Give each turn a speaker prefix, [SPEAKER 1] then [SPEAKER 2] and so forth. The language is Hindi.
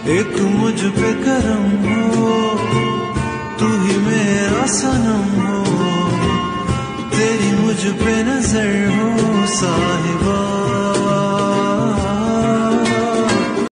[SPEAKER 1] एक मुझ पे करम हो, तू ही मेरा सनम हो, तेरी मुझ पे नजर हो साहिबा।